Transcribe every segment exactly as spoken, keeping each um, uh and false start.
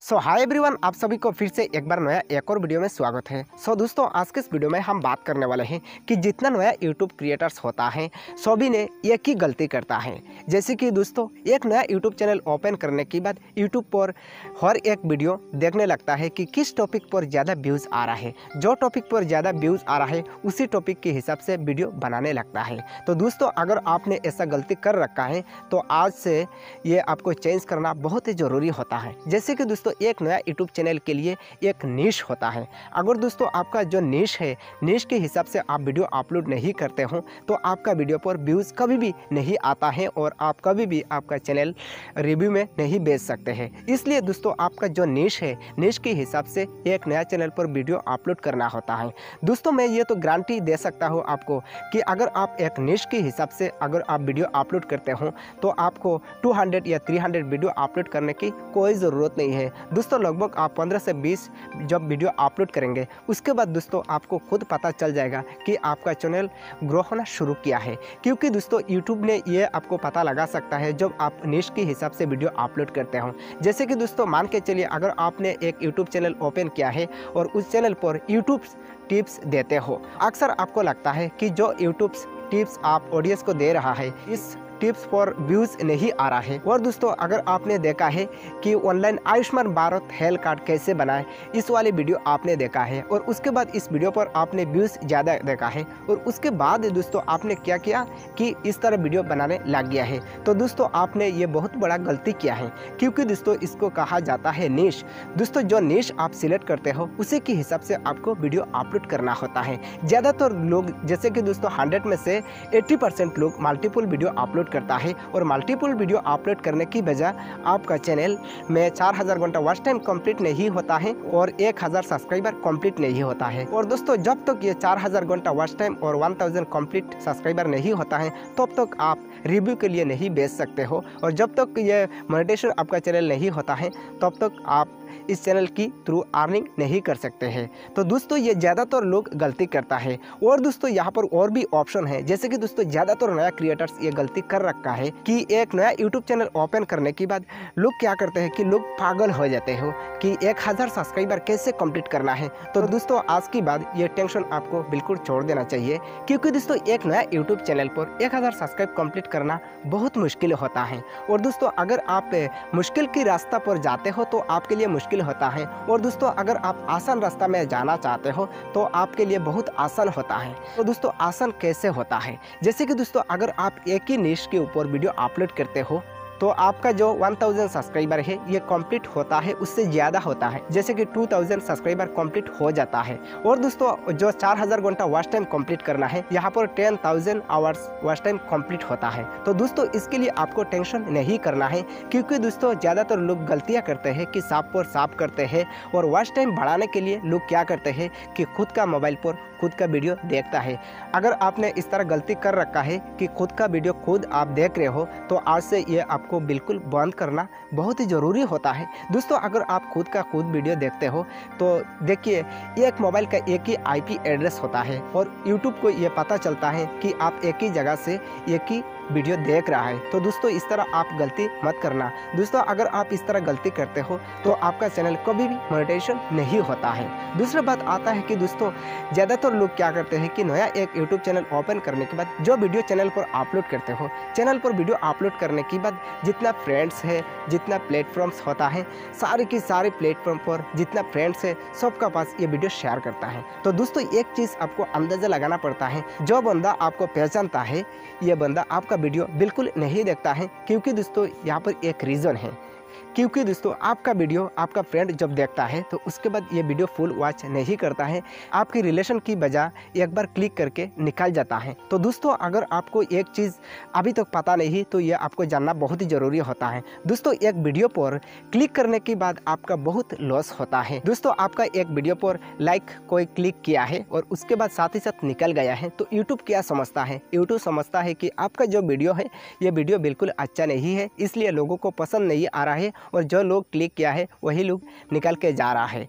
सो hi everyone, आप सभी को फिर से एक बार नया एक और वीडियो में स्वागत है। सो so, दोस्तों आज के इस वीडियो में हम बात करने वाले हैं कि जितना नया यूट्यूब क्रिएटर्स होता है सभी ने एक ही गलती करता है। जैसे कि दोस्तों एक नया यूट्यूब चैनल ओपन करने के बाद यूट्यूब पर हर एक वीडियो देखने लगता है कि किस टॉपिक पर ज़्यादा व्यूज़ आ रहा है। जो टॉपिक पर ज़्यादा व्यूज़ आ रहा है उसी टॉपिक के हिसाब से वीडियो बनाने लगता है। तो दोस्तों अगर आपने ऐसा गलती कर रखा है तो आज से ये आपको चेंज करना बहुत ही ज़रूरी होता है। जैसे कि दोस्तों एक नया यूट्यूब चैनल के लिए एक निश होता है। अगर दोस्तों आपका जो निश है, निश के हिसाब से आप वीडियो अपलोड नहीं करते हो तो आपका वीडियो पर व्यूज़ कभी भी नहीं आता है और आप कभी भी आपका चैनल रिव्यू में नहीं बेच सकते हैं। इसलिए दोस्तों आपका जो निश है, निश के हिसाब से एक नया चैनल पर वीडियो अपलोड करना होता है। दोस्तों मैं ये तो गारंटी दे सकता हूँ आपको कि अगर आप एक निश के हिसाब से अगर आप वीडियो अपलोड करते हो तो आपको दो सौ या तीन सौ वीडियो अपलोड करने की कोई ज़रूरत नहीं है। दोस्तों लगभग आप पंद्रह से बीस जब वीडियो अपलोड करेंगे उसके बाद दोस्तों आपको खुद पता चल जाएगा कि आपका चैनल ग्रो होना शुरू किया है। क्योंकि दोस्तों यूट्यूब ने ये आपको पता लगा सकता है जब आप निश के हिसाब से वीडियो अपलोड करते हो। जैसे कि दोस्तों मान के चलिए अगर आपने एक यूट्यूब चैनल ओपन किया है और उस चैनल पर यूट्यूब टिप्स देते हो, अक्सर आपको लगता है कि जो यूट्यूब टिप्स आप ऑडियंस को दे रहा है इस टिप्स पर व्यूज़ नहीं आ रहा है। और दोस्तों अगर आपने देखा है कि online Ayushman Bharat health card कैसे बनाए, इस वाली वीडियो आपने देखा है और उसके बाद इस वीडियो पर आपने व्यूज़ ज़्यादा देखा है और उसके बाद दोस्तों आपने क्या किया कि इस तरह वीडियो बनाने लग गया है, तो दोस्तों आपने ये बहुत बड़ा गलती किया है। क्योंकि दोस्तों इसको कहा जाता है निश। दोस्तों जो निश आप सिलेक्ट करते हो उसी के हिसाब से आपको वीडियो अपलोड करना होता है। ज़्यादातर लोग जैसे कि दोस्तों हंड्रेड में से अस्सी परसेंट लोग मल्टीपल वीडियो अपलोड करता है और मल्टीपल वीडियो अपलोड करने की वजह आपका चैनल में चार हज़ार घंटा वॉच टाइम कंप्लीट नहीं होता है और एक हज़ार सब्सक्राइबर कंप्लीट नहीं होता है। और दोस्तों जब तक ये चार हज़ार घंटा वॉच टाइम और एक हज़ार कंप्लीट सब्सक्राइबर नहीं होता है तब तक आप रिव्यू के लिए नहीं बेच सकते हो और जब तक ये मोनेटाइजेशन आपका चैनल नहीं होता है तब तक आप इस चैनल की थ्रू अर्निंग नहीं कर सकते हैं। तो दोस्तों ये ज़्यादातर लोग गलती करता है। और दोस्तों यहाँ पर और भी ऑप्शन है। जैसे कि दोस्तों ज़्यादातर नया क्रिएटर्स ये गलती कर रखा है कि एक नया यूट्यूब चैनल ओपन करने के बाद लोग क्या करते हैं कि लोग पागल हो जाते हो कि एक हज़ार सब्सक्राइबर कैसे कंप्लीट करना है। तो दोस्तों आज की बाद ये टेंशन आपको बिल्कुल छोड़ देना चाहिए। क्योंकि दोस्तों एक नया यूट्यूब चैनल पर एक हज़ार सब्सक्राइब कंप्लीट करना बहुत मुश्किल होता है। और दोस्तों अगर आप मुश्किल की रास्ता पर जाते हो तो आपके लिए मुश्किल होता है और दोस्तों अगर आप आसान रास्ता में जाना चाहते हो तो आपके लिए बहुत आसान होता है। तो दोस्तों आसान कैसे होता है, जैसे कि दोस्तों अगर आप एक ही निश के ऊपर वीडियो अपलोड करते हो तो आपका जो एक हज़ार सब्सक्राइबर है ये कंप्लीट होता है, उससे ज़्यादा होता है। जैसे कि दो हज़ार सब्सक्राइबर कंप्लीट हो जाता है। और दोस्तों जो चार हज़ार घंटा वॉच टाइम कंप्लीट करना है यहाँ पर दस हज़ार आवर्स वॉच टाइम कंप्लीट होता है। तो दोस्तों इसके लिए आपको टेंशन नहीं करना है। क्योंकि दोस्तों ज़्यादातर लोग गलतियाँ करते हैं कि साफ पर साफ करते हैं और वॉच टाइम बढ़ाने के लिए लोग क्या करते हैं कि खुद का मोबाइल पर खुद का वीडियो देखता है। अगर आपने इस तरह गलती कर रखा है कि खुद का वीडियो खुद आप देख रहे हो तो आज से ये आपको बिल्कुल बंद करना बहुत ही ज़रूरी होता है। दोस्तों अगर आप खुद का खुद वीडियो देखते हो तो देखिए एक मोबाइल का एक ही आईपी एड्रेस होता है और यूट्यूब को ये पता चलता है कि आप एक ही जगह से एक ही वीडियो देख रहा है। तो दोस्तों इस तरह आप गलती मत करना। दोस्तों अगर आप इस तरह गलती करते हो तो आपका चैनल कभी भी मोनेटाइजेशन नहीं होता है। दूसरी बात आता है कि दोस्तों ज़्यादातर लोग क्या करते हैं कि नया एक यूट्यूब चैनल ओपन करने के बाद जो वीडियो चैनल पर अपलोड करते हो, चैनल पर वीडियो अपलोड करने के बाद जितना फ्रेंड्स है, जितना प्लेटफॉर्म्स होता है, सारे की सारे प्लेटफॉर्म पर जितना फ्रेंड्स है सबका पास ये वीडियो शेयर करता है। तो दोस्तों एक चीज़ आपको अंदाज़ा लगाना पड़ता है, जो बंदा आपको पहचानता है ये बंदा आपका वीडियो बिल्कुल नहीं देखता है। क्योंकि दोस्तों यहाँ पर एक रीज़न है। क्योंकि दोस्तों आपका वीडियो आपका फ्रेंड जब देखता है तो उसके बाद ये वीडियो फुल वॉच नहीं करता है, आपकी रिलेशन की वजह एक बार क्लिक करके निकल जाता है। तो दोस्तों अगर आपको एक चीज़ अभी तक पता नहीं तो ये आपको जानना बहुत ही ज़रूरी होता है। दोस्तों एक वीडियो पर क्लिक करने के बाद आपका बहुत लॉस होता है। दोस्तों आपका एक वीडियो पर लाइक कोई क्लिक किया है और उसके बाद साथ ही साथ निकल गया है तो यूट्यूब क्या समझता है, यूट्यूब समझता है कि आपका जो वीडियो है ये वीडियो बिल्कुल अच्छा नहीं है, इसलिए लोगों को पसंद नहीं आ रहा है और जो लोग क्लिक किया है वही लोग निकल के जा रहा है।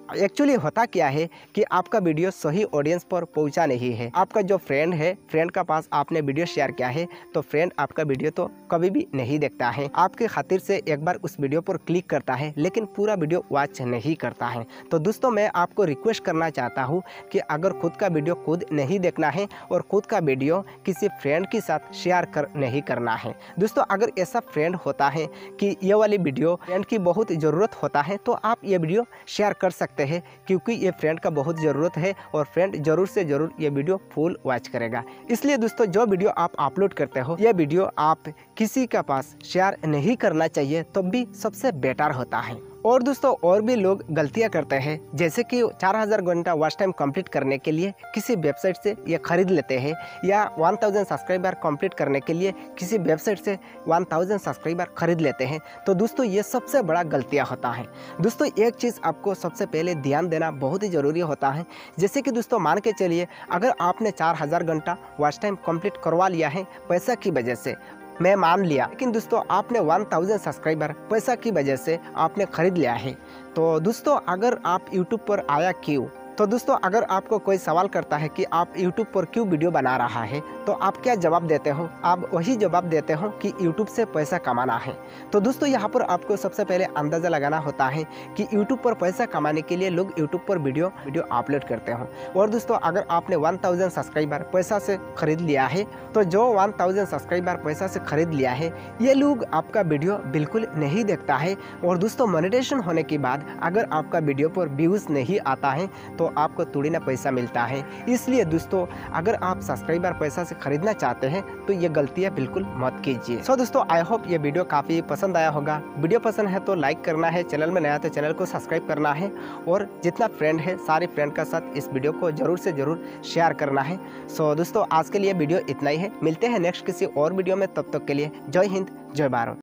एक्चुअली होता क्या है कि आपका वीडियो सही ऑडियंस पर पहुंचा नहीं है। आपका जो फ्रेंड है, फ्रेंड का पास आपने वीडियो शेयर किया है तो फ्रेंड आपका वीडियो तो कभी भी नहीं देखता है, आपके खातिर से एक बार उस वीडियो पर क्लिक करता है लेकिन पूरा वीडियो वॉच नहीं करता है। तो दोस्तों मैं आपको रिक्वेस्ट करना चाहता हूँ कि अगर खुद का वीडियो खुद नहीं देखना है और खुद का वीडियो किसी फ्रेंड के साथ शेयर कर नहीं करना है। दोस्तों अगर ऐसा फ्रेंड होता है कि ये वाली वीडियो फ्रेंड की बहुत ज़रूरत होता है तो आप ये वीडियो शेयर कर सकते हैं, क्योंकि ये फ्रेंड का बहुत ज़रूरत है और फ्रेंड ज़रूर से ज़रूर ये वीडियो फुल वॉच करेगा। इसलिए दोस्तों जो वीडियो आप अपलोड करते हो ये वीडियो आप किसी के पास शेयर नहीं करना चाहिए, तब तो भी सबसे बेटर होता है। और दोस्तों और भी लोग गलतियां करते हैं, जैसे कि चार हज़ार घंटा वॉच टाइम कंप्लीट करने के लिए किसी वेबसाइट से ये खरीद लेते हैं, या एक हज़ार सब्सक्राइबर कंप्लीट करने के लिए किसी वेबसाइट से एक हज़ार सब्सक्राइबर खरीद लेते हैं। तो दोस्तों ये सबसे बड़ा गलतियां होता है। दोस्तों एक चीज़ आपको सबसे पहले ध्यान देना बहुत ही ज़रूरी होता है। जैसे कि दोस्तों मान के चलिए अगर आपने चार हज़ार घंटा वॉच टाइम कंप्लीट करवा लिया है पैसा की वजह से, मैं मान लिया, लेकिन दोस्तों आपने एक हज़ार सब्सक्राइबर पैसा की वजह से आपने खरीद लिया है। तो दोस्तों अगर आप यूट्यूब पर आया क्यों, तो दोस्तों अगर आपको कोई सवाल करता है कि आप यूट्यूब पर क्यों वीडियो बना रहा है तो आप क्या जवाब देते हो? आप वही जवाब देते हो कि यूट्यूब से पैसा कमाना है। तो दोस्तों यहाँ पर आपको सबसे पहले अंदाज़ा लगाना होता है कि यूट्यूब पर पैसा कमाने के लिए लोग यूट्यूब पर वीडियो वीडियो अपलोड करते हो। और दोस्तों अगर आपने एक हज़ार सब्सक्राइबर पैसा से खरीद लिया है तो जो एक हज़ार सब्सक्राइबर पैसा से खरीद लिया है ये लोग आपका वीडियो बिल्कुल नहीं देखता है। और दोस्तों मोनेटाइजेशन होने के बाद अगर आपका वीडियो पर व्यूज़ नहीं आता है तो आपको थोड़ी ना पैसा मिलता है। इसलिए दोस्तों अगर आप सब्सक्राइबर पैसा से खरीदना चाहते हैं तो ये गलतियां बिल्कुल मत कीजिए। सो दोस्तों आई होप ये वीडियो काफ़ी पसंद आया होगा। वीडियो पसंद है तो लाइक करना है, चैनल में नया तो चैनल को सब्सक्राइब करना है, और जितना फ्रेंड है सारे फ्रेंड का साथ इस वीडियो को जरूर से जरूर शेयर करना है। सो दोस्तों आज के लिए वीडियो इतना ही है, मिलते हैं नेक्स्ट किसी और वीडियो में, तब तक के लिए जय हिंद जय भारत।